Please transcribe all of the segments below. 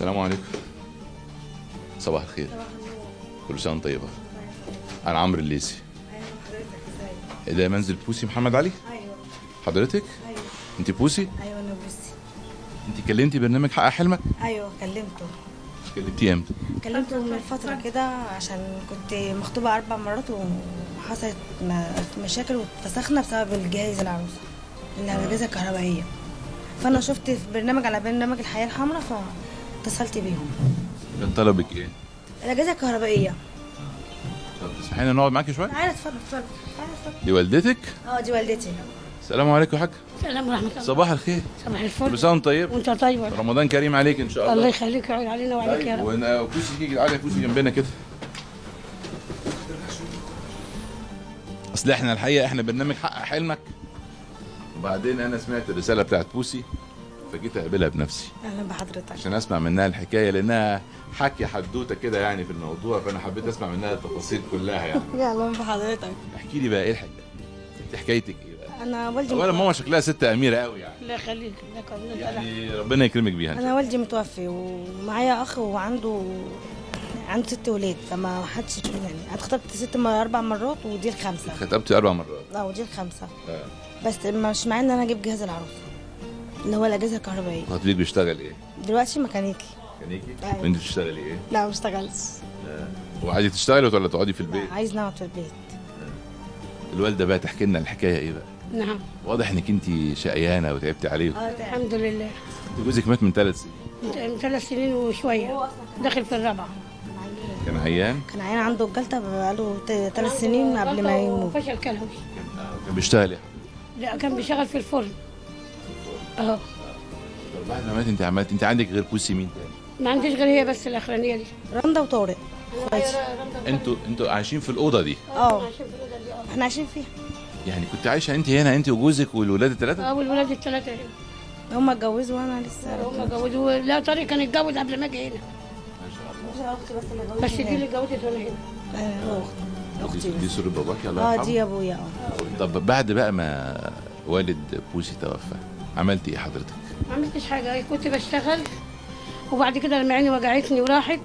السلام عليكم. صباح الخير. كل سنه وانت طيبه. انا عمرو الليثي. ايوه حضرتك ازاي؟ ده منزل بوسي محمد علي؟ ايوه. حضرتك؟ ايوه. انت بوسي؟ ايوه انا بوسي. انت كلمتي برنامج حقق حلمك؟ ايوه كلمته. كلمتيه امتى؟ كلمته من فتره كده عشان كنت مخطوبه 4 مرات وحصلت مشاكل واتفسخنا بسبب الجهاز العروسه الاجهزه الكهربائيه. فانا شفت في برنامج على برنامج الحياه الحمراء فاتصلت بيهم. كان طلبك ايه؟ الاجهزه الكهربائيه. طب تسمحي لنا نقعد معاكي شويه؟ تعالى اتفضل اتفضل. تعالى اتفضل. دي والدتك؟ دي والدتي. السلام عليكم يا حاج. السلام ورحمة الله. صباح الخير. صباح الفل. كل سنه وانت طيب. وانت طيب. رمضان كريم عليك ان شاء الله. الله يخليك ويعود علينا وعليك يا رب. وبوسي تيجي تعالى بوسي جنبنا كده. اصل احنا الحقيقه احنا برنامج حقق حلمك، وبعدين انا سمعت الرساله بتاعت بوسي فجيت اقابلها بنفسي اهلا بحضرتك. عشان اسمع منها الحكايه، لانها حكي حدوته كده يعني في الموضوع، فانا حبيت اسمع منها التفاصيل كلها يعني. اهلا بحضرتك. احكي لي بقى ايه الحكايه؟ انت حكايتك ايه بقى؟ انا والدي اولا ماما شكلها ست اميره قوي يعني. الله يخليك لك ولله. يعني ربنا يكرمك بيها. انا والدي متوفي ومعايا اخ وعنده 6 ولاد، فما حدش يعني انا اتخطبت 4 مرات ودي الخامسه. خطبتي 4 مرات؟ ودي الخامسه. بس مش معنى ان انا اجيب جهاز العروسه اللي هو الاجهزه الكهربائيه. خطيبك بيشتغل ايه؟ دلوقتي ميكانيكي. ميكانيكي؟ أيوة. وانت بتشتغلي ايه؟ لا ما اشتغلش. وعايزه تشتغلي ولا تقعدي في البيت؟ لا عايز نقعد في البيت. الوالده بقى تحكي لنا الحكايه ايه بقى؟ نعم. واضح انك انت شقيانه وتعبتي عليهم. الحمد لله. جوزك مات من 3 سنين. من 3 سنين وشوية داخل في الرابعة. كان عيان؟ كان عيان عنده الجلطه بقاله 3 سنين قبل ما يموت. فشل كلوي. كان بيشتغل ايه؟ لا كان بيشتغل في الفرن. طب بعد ما مات انت عندك غير بوسي مين تاني؟ ما عنديش غير هي بس الاخرانية دي. رندا وطارق. انتوا عايشين في الاوضه دي؟ احنا عايشين فيها. يعني كنت عايشه انت هنا انت وجوزك والولاد الثلاثه؟ والولاد الثلاثة هنا. هم اتجوزوا وانا لسه. هم اتجوزوا. لا طارق كان اتجوز قبل ما اجي هنا. بس دي اللي اتجوزت وانا هنا. اختي. دي صورة باباكي الله يرحمه؟ دي ابويا. طب بعد بقى ما والد بوسي توفى عملتي ايه حضرتك؟ ما عملتش حاجة، كنت بشتغل وبعد كده لما عيني وجعتني وراحت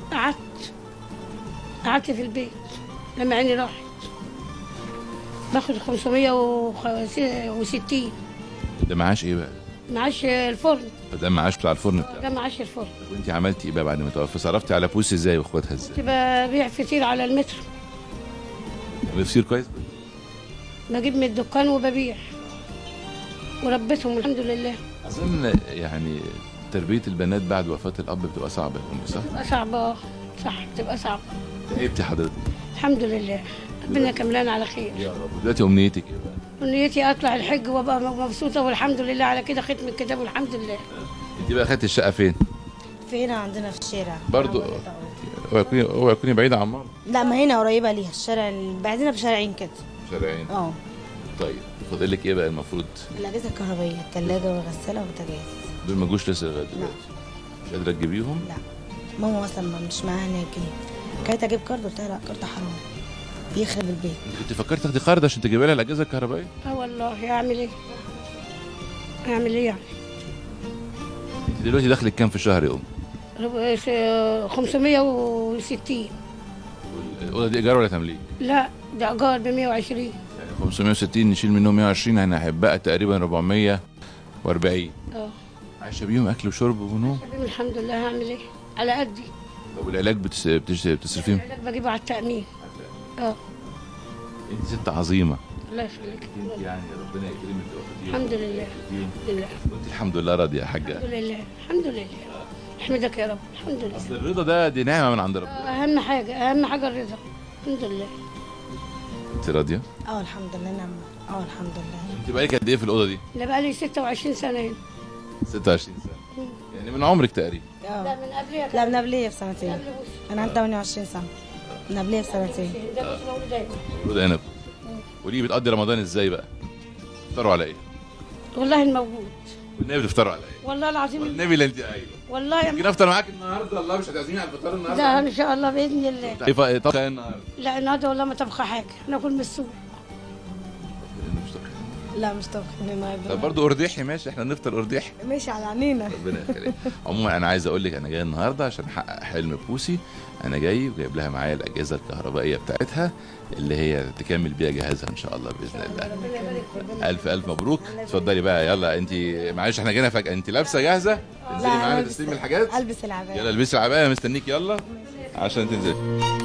قعدت في البيت. لما عيني راحت باخد 560. ده معاش ايه بقى؟ معاش الفرن. ده معاش بتاع الفرن بتاعك؟ ده معاش الفرن. وانت عملتي ايه بقى بعد ما توفى؟ صرفتي على بوسي ازاي واخواتها ازاي؟ كنت ببيع فطير على المتر. بتصير كويس؟ بجيب من الدكان وببيع وربيتهم الحمد لله. اظن يعني تربيه البنات بعد وفاه الاب بتبقى صعبه يا امي، صح؟ بتبقى صعبة. صح بتبقى صعبة. تعبتي حضرتك؟ الحمد لله ربنا كملان على خير. يا رب. دلوقتي امنيتك ايه بقى؟ ونيتي اطلع الحج وابقى مبسوطة والحمد لله على كده، ختم الكتاب والحمد لله. انت بقى خدتي الشقه فين؟ في هنا عندنا في الشارع برضو اوعي تكوني بعيده عن ماما. لا ما هنا قريبه ليها الشارع اللي بعدنا بشارعين كده. شارعين؟ طيب فاضل لك ايه بقى المفروض؟ الاجهزه الكهربائيه، الثلاجه والغساله والبوتاجاز. دول ما جوش لسه لغايه دلوقتي؟ مش قادره تجيبيهم؟ لا ماما اصلا مش معاها هناك جنيه. كانت اجيب كارد قلت لها لا كارد حرام بيخرب البيت. انت كنت فكرت تاخدي قرض عشان تجيبي لها الاجهزه الكهربائيه؟ والله اعمل ايه يعني. انت دلوقتي دخلك كام في الشهر يا ام؟ 560. الاوضه دي ايجار ولا تمليك؟ لا ده ايجار ب 120. يعني 560 نشيل منهم 120 هيبقى تقريبا 440. عايشه بيهم اكل وشرب ونوم؟ الحمد لله. هعمل ايه على قدي. طب والعلاج بتصرفيه؟ العلاج بجيبه على التأمين. انت ست عظيمه. الله يخليك. انت يعني ربنا يكرمك الحمد لله. وانت الحمد لله راضيه يا حاجه؟ الحمد لله الحمد لله. احمدك يا رب. الحمد لله. اصل الرضا دي نعمه من عند ربنا. اهم حاجه الرضا. الحمد لله. انت راضيه؟ الحمد لله نعم. الحمد لله. انت بقالك قد ايه في الاوضه دي؟ انا بقالي 26 سنه هنا. 26 سنه يعني من عمرك تقريبا؟ لا من قبليه. لا من قبليه بسنتين. انا عندي 28 سنه. من قبليه بسنتين. ده مش مولوده. مولوده هنا. وليه بتقضي رمضان ازاي بقى؟ بتفطروا على ايه؟ والله الموجود. والنبي بتفطروا على ايه؟ والله العظيم. والنبي اللي انت قايله. والله ممكن افطر معاك النهارده. الله مش هتعزميني على الفطار النهارده؟ لا ان شاء الله باذن الله. طبخه ايه النهارده؟ لا النهارده والله ما طبخه حاجه، ناكل من السوق. لا مش طبخ النهارده. طب برضه ارديحي ماشي، احنا نفطر ارديحي. ماشي على عينينا. ربنا يخليك. عموما انا عايز اقول لك انا جاي النهارده عشان احقق حلم بوسي. انا جاي وجايب لها معايا الاجهزه الكهربائيه بتاعتها اللي هي تكمل بيها جهازها ان شاء الله باذن الله. ربنا يبارك في الف الف مبروك. اتفضلي بقى يلا انت، معلش احنا جينا فجاه، انت لابسه جاهزه؟ تنزلي معانا تستلمي الحاجات؟ البس العبايه. يلا البسي العبايه، مستنيك يلا عشان تنزلي.